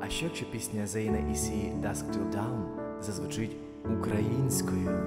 А що якщо пісня Заїна Ісі «Dusk Till Dawn» зазвучить українською?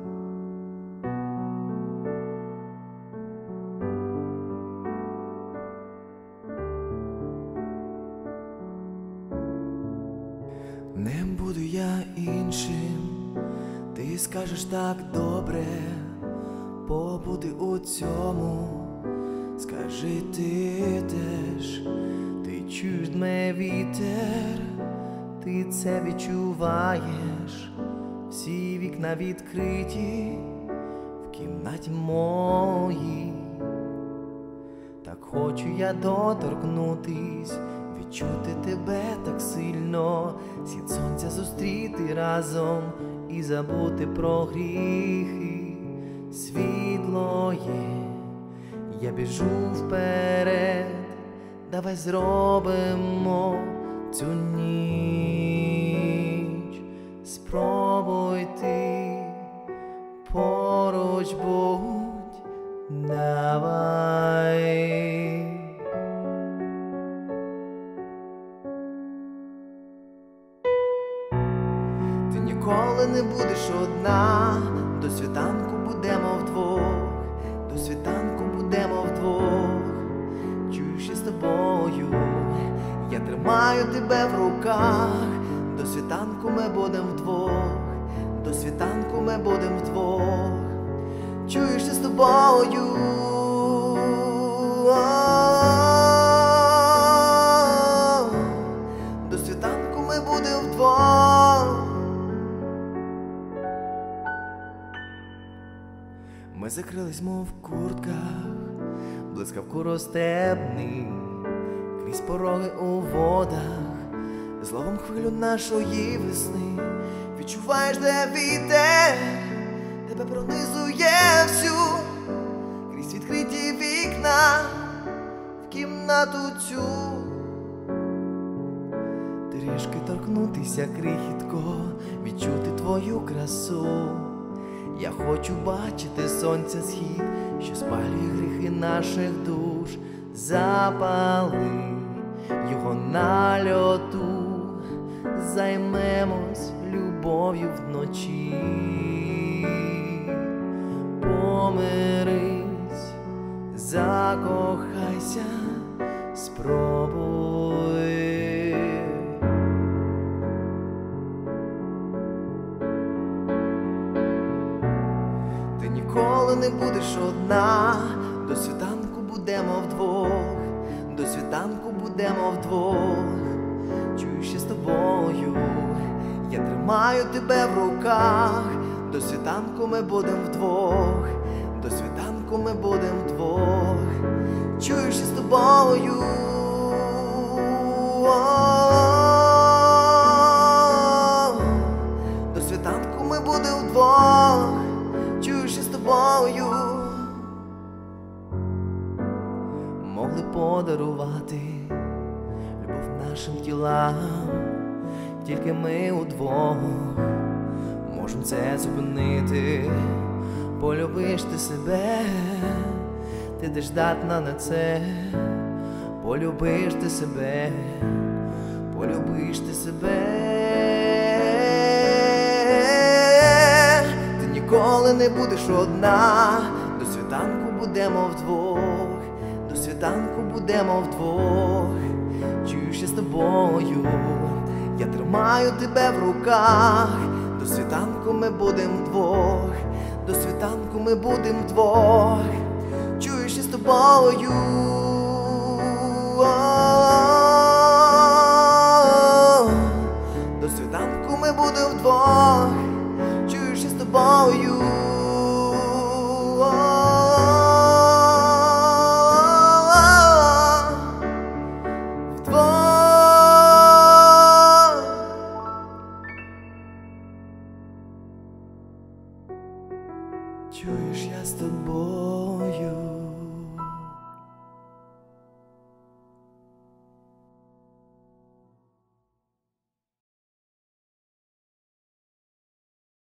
Не буду я іншим, ти скажеш так добре, побути у цьому, скажи ти теж. Ти чуєш дме вітер, ти це відчуваєш, всі вікна відкриті в кімнаті моїй. Так хочу я доторкнутись, відчути тебе так сильно, схід сонця зустріти разом і забути про гріхи. Світло є, я біжу вперед, давай зробимо цю ніч. Спробуй ти, поруч будь, давай. Ти ніколи не будеш одна, до світанку будемо вдвох, до світанку будемо вдвох. Чуєш, я з тобою, я тримаю тебе в руках, до світанку ми будем вдвох, до світанку ми будем вдвох. Чуєш, я з тобою, до світанку ми будем вдвох. Ми закрились, мов в куртках, блискавку розтепний, крізь пороги у водах, зловом хвилю нашої весни. Відчуваєш, де вітер тебе пронизує всю, крізь відкриті вікна в кімнату цю. Трішки торкнутися крихітко, відчути твою красу. Я хочу бачити сонця схід, що спалює гріхи наших душ. Запали його на льоту, займемось любов'ю вночі. Помирись, закохайся, спробуй. Ти ніколи не будеш одна, до світанку будемо вдвох, до світанку будемо вдвох. Чуєш, я з тобою, я тримаю тебе в руках, до світанку ми будем вдвох, до світанку ми будем вдвох. Чуєш, я з тобою, до світанку ми будем вдвох. Чуєш, я з тобою, могли подарувати любов нашим тілам, тільки ми удвох можем це зупинити. Полюбиш ти себе, ти де здатна на це. Полюбиш ти себе, полюбиш ти себе. Ти ніколи не будеш одна, до світанку будемо вдвох, до світанку будемо вдвох. Чуєш, я з тобою, я тримаю тебе в руках, до світанку ми будем вдвох, до світанку ми будем вдвох. Чуєш, я з тобою, до світанку ми будем вдвох. Чуєш, я з тобою, чуєш, я з тобою.